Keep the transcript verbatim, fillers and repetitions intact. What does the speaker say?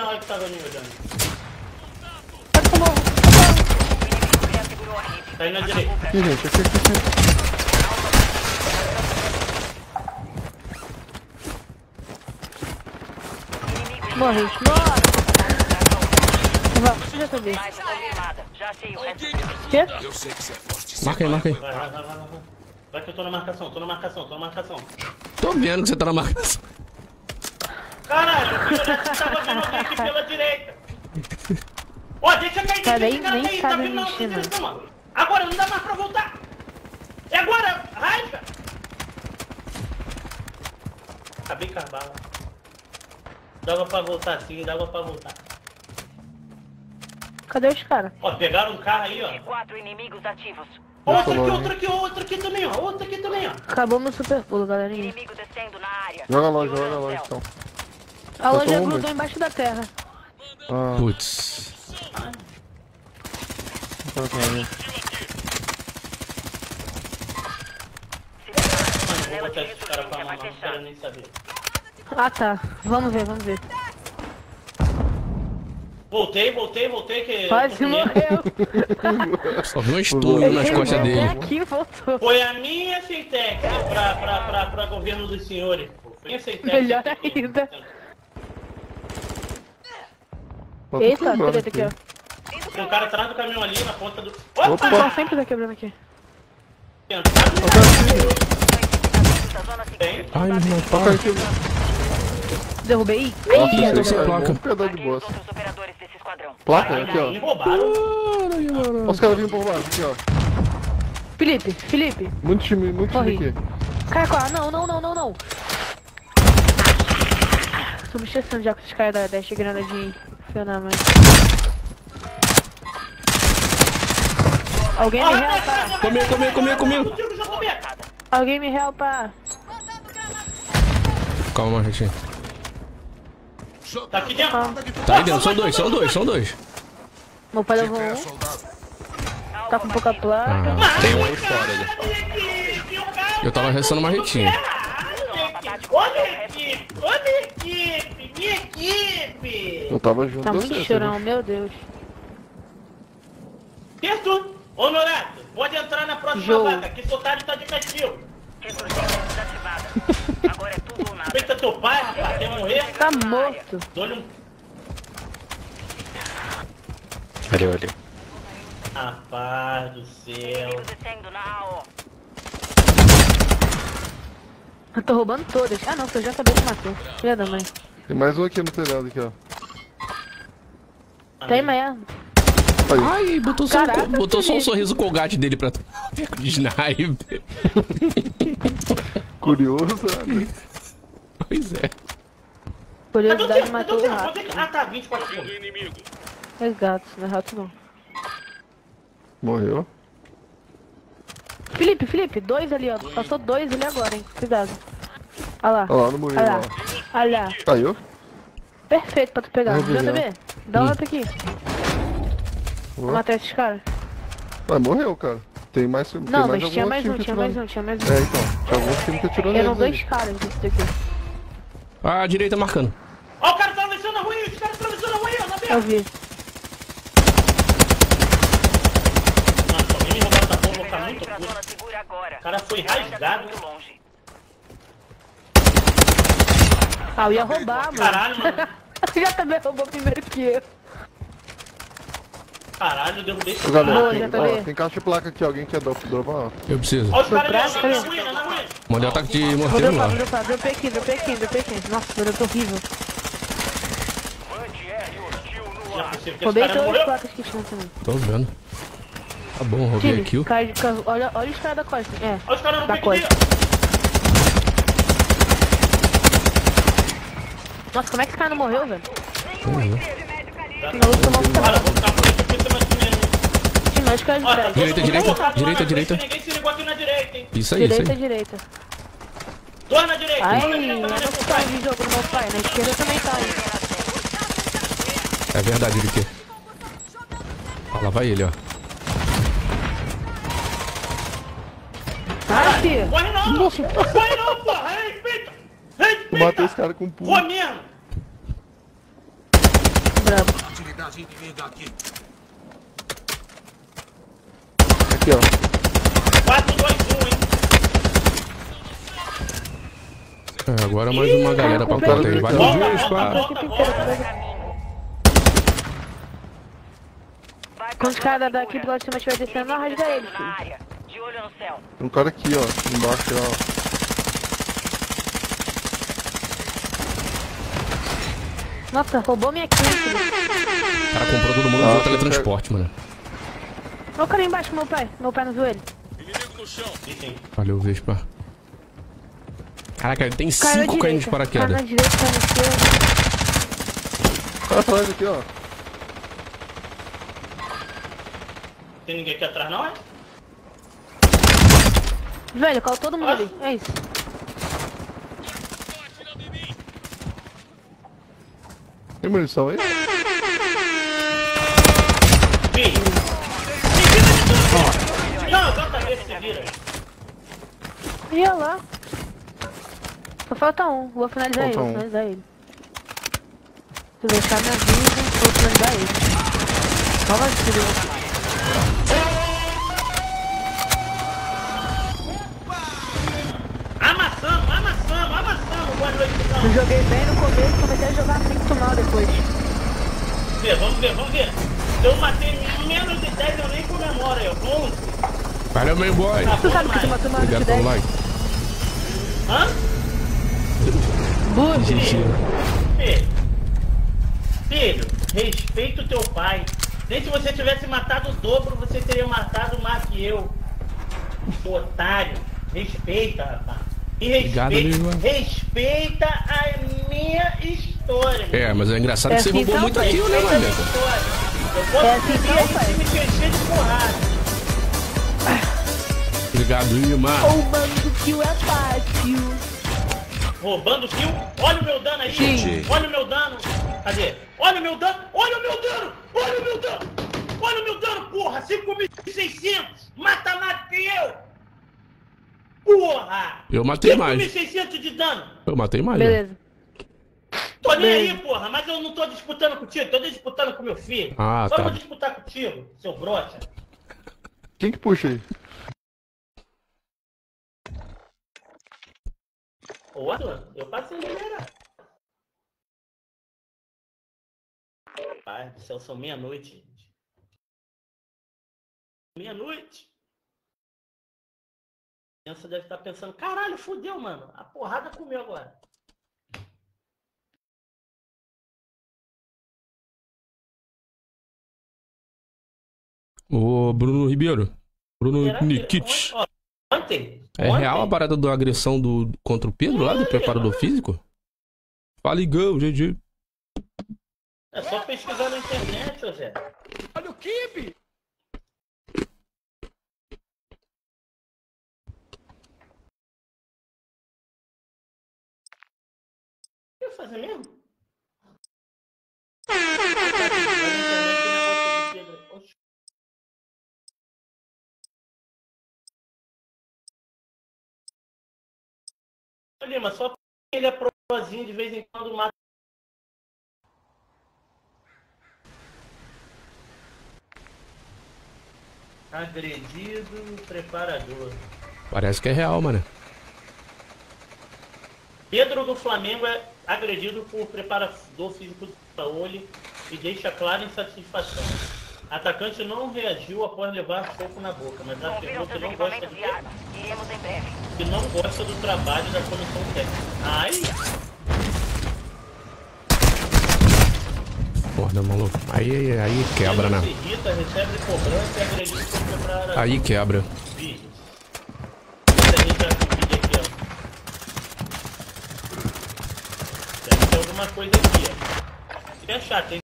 na hora que tava me olhando. Tá indo na direita. Aqui, gente, aqui, aqui, aqui. Morre, morre! Vai, já sabia. Quê? Marca aí, marca aí. Vai, vai, vai, vai, vai. Vai que eu tô na marcação, tô na marcação, tô na marcação. Tô vendo que você tá na marcação. Caralho, eu tava vendo alguém aqui pela direita. Ó, deixa cair, Cara, deixa nem- cair, nem tá sabe vindo na outra mexer, direção, mano. Agora, não dá mais pra voltar. É agora, rasga. Acabei com a bala. Dava pra voltar sim, dava pra voltar. Cadê os caras? Ó, pegaram um carro aí, ó. Quatro inimigos ativos. Outro aqui, outro aqui, outro aqui também, ó. Outro aqui também, ó. Acabou meu super pulo, galerinha. Inimigo descendo na área. Joga loja, joga loja então. A loja tô um, grudou velho. embaixo da terra. Ah, Putz. tá, tá, né? Mano, vou botar esses caras pra mamar, não quero nem saber. Ah tá, vamos ver, vamos ver. Voltei, voltei, voltei, que... Quase morreu. Só vi um estouro nas costas Ele dele. aqui e voltou. Foi a minha sem técnica pra, pra, pra, pra governo dos senhores. Foi minha sem técnica. Melhor ainda. Ó, tô Eita, quebrando treta aqui, ó. Tem um cara atrás do caminhão ali, na ponta do... Opa! Opa! Tá sempre tá quebrando aqui. Tem. Ai, meu irmão, Toca para. aqui. Derrubei. Nossa, Ih, isso aí, sem cara, placa. um pedaço de bosta. Todos os operadores desse esquadrão. Placa, aqui, Me ó. roubaram. Ai, mano. Ó, os caras vindo por baixo, aqui, ó. Felipe, Felipe. Muito time, muito time Corri. aqui. Cara, cara, não, não, não, não, não. Tô me estressando já com esses caras da Dash granadinha aí. Fena, mas... Alguém me helpa. Comigo, comigo, comigo, comigo. Alguém me helpa. Calma, Retinho. Tá aqui dentro. Tá aí dentro, são dois, são dois, são dois. Meu pai levou um. Tá com pouca placa. Ah, tem um aí fora ali. Eu tava restando uma retinha. Olha a equipe, olha a equipe, minha equipe. Eu tava junto Tá com muito você, chorão, meu Deus. Certo? Honorato, pode entrar na próxima Jogo. vaga, que seu otário tá de castigo. Ressurgência desativada. Agora é tudo ou nada. Respeita teu pai, rapaz, quer morrer? Tá morto. Dou-lhe um... Ali, ali. Rapaz do céu. Inimigo descendo na A O. Eu tô roubando todas. Ah não, que eu já acabei de matar. Filha da mãe. Tem mais um aqui no telhado, aqui, ó. Tem mesmo. Aí. Ai, botou só, Caraca, um, botou só um Felipe. sorriso colgate dele pra Fico de sniper. Curioso, né? Pois é. Cadê o Curiosidade tempo? Cadê matou o o tempo? rato. Onde é que- Ah, tá, vinte e quatro segundos. É gato, não é rato não. Morreu. Felipe, Felipe, dois ali, ó. Passou dois ali agora, hein. Cuidado. Olha lá. Olha lá no murinho, Olha lá. ó. Olha lá. Caiu? Perfeito pra tu pegar. Vai Já ver, ver? Dá um up aqui. Vou Ó. matar esses caras. Mas morreu, cara. Tem mais, tem Não, mais mas tinha algum mais time um, que tinha atirou mais nele. um, tinha mais um. É, então. Tinha algum time que atirou Eram neles dois ali. caras desse daqui. Ah, a direita marcando. Ó, o cara atravessou na rua aí, os caras atravessou na rua aí, ó, na Eu beira. vi. Mano, se alguém me roubar essa porra, eu vou ficar Melhor muito ir pra puto. zona segura agora. O cara foi Ainda tá rasgado. muito longe. Ah, eu ia roubar, mano. Caralho, mano. Já também roubou primeiro que eu. Caralho, eu derrubei esse Ô, cara. galera, Boa, tem, já tô ó, ali. tem caixa de placa aqui, alguém quer dropar? Ó. Eu preciso. Ó, os caras pra ali, ó, na frente. ruína, na ruína. Mandei ataque de Vou morteiro dropar, lá. vou dropar. Dropei aqui, dropei aqui, dropei aqui. Nossa, eu tô horrível. Já pensei que esse Roubei cara todas as morreu. placas que tinha também. Tô vendo. Tá bom, roubei a Time, kill. cai, cai, olha, olha os caras da costa. É, Olha os caras no da pique dele. costa. Nossa, como é que esse cara não morreu, velho? Não, vou tomar um Cara, vou ficar por aqui porque você vai comer. time, olha os caras de Ó, tá trás. todo Direita, mundo direita, focado lá direita, na frente, direita. Ninguém se ligou aqui na direita, hein. Isso aí, isso Direita, aí. direita. Dois na direita, Ai, dois na eu direita, não dois na tô direita. de jogo no meu pai. Na esquerda também tá, hein. É verdade, Vicky. Ó, lá vai ele, ó. Ai, filho. Corre não! Corre não, porra! Respeita! Eu matei Respeita! esse cara com um pulo. Vou mesmo! brabo. Aqui, ó. quatro, dois, um, hein? É, agora mais uma galera pra conta aí. Valeu, Volta, Vespa. volta, volta, Equipe volta. inteira, Vai Quando os pra caras zona daqui segura. pro lado de cima estiver descendo, nós rasga eles, Na filho. área. De olho no céu. Tem um cara aqui, ó. Embaixo, ó. Nossa, roubou minha kill, filho. O cara comprou todo mundo e Ah, usou teletransporte, mano. Olha o cara aí embaixo com meu pé. Meu pé no joelho. Valeu, Vespa. Caraca, tem Cara na cinco caindo de direita. Cara na paraquedas. direita, cara na esquerda. Cara atrás aqui, ó. Tem ninguém aqui atrás, não, é? Velho, caiu todo mundo ali. É isso. Tem munição aí? Filho. Se vira de tudo! Não, bota aí, se vira. E olha lá. Só falta um. Vou finalizar Falta ele, vou um. finalizar ele. Se deixar minha vida, vou finalizar ele. Calma de filho. Amassamos, amassamos, amassamos. Boa noite, Eu então. joguei bem no começo, comecei a jogar muito mal depois. Vamos ver, vamos ver, vamos ver. Se eu matei menos de dez, eu nem comemoro aí, ó. onze. Valeu, meu boy. Tá Tu bom sabe que tu demais. matou mais de Obrigado pelo dez? like. Hã? Bush. Filho, filho, respeita o teu pai. Nem se você tivesse matado o dobro, você teria matado mais que eu. Otário. Respeita, rapaz. E Obrigado, respeita, amigo. respeita a minha história. É, mas é engraçado que É você assim, roubou então, muito pai. aqui, né, Respeita a minha Maneco? história. Eu posso É assim, subir então, aí pai. e me encher de porrada. Obrigado, Ima. Roubando kill é fácil. Roubando kill. Olha o meu dano aí. Sim. Olha o meu dano. Cadê? Olha o meu dano. Olha o meu dano. Olha o meu dano. Olha o meu dano, porra. cinco mil e seiscentos. Mata mais que eu. Porra. Eu matei mais. cinco mil e seiscentos de dano. Eu matei mais. né? Beleza. Tô nem aí, porra. Mas eu não tô disputando contigo. Tô disputando com meu filho. Ah, Só tá. vou disputar contigo, seu brocha. Quem que puxa aí? Ô, Arthur, eu passei de melhor. Pai do céu, são meia-noite, gente. Meia-noite. A criança deve estar pensando, caralho, fudeu, mano. A porrada comeu agora. Ô, Bruno Ribeiro. Bruno Será que- Nikit. Ó, Ontem. É ontem, real a parada da agressão do, contra o Pedro lá, do preparador físico? Fala, Igão, G G. É só pesquisar na internet, ô Zé. Olha o Kibe! O que eu ia fazer mesmo? Oxi. Ô, Lima, só porque ele é prozinho de vez em quando mata. Agredido, preparador. Parece que é real, mano. Pedro do Flamengo é agredido por preparador físico do Saúl e deixa clara insatisfação. Atacante não reagiu após levar soco na boca, mas afirmou Confirma que seus não gosta equipamentos do de arma. Iremos em breve. que não gosta do trabalho da comissão técnica. Ai, Porra, maluco. Aí, aí, aí quebra, né? se irrita, recebe cobrança e é agredido por preparador. Aí quebra. Vídeos. Muita gente já viu vídeo aqui, ó. Deve ter alguma coisa aqui, ó. Se achar, tem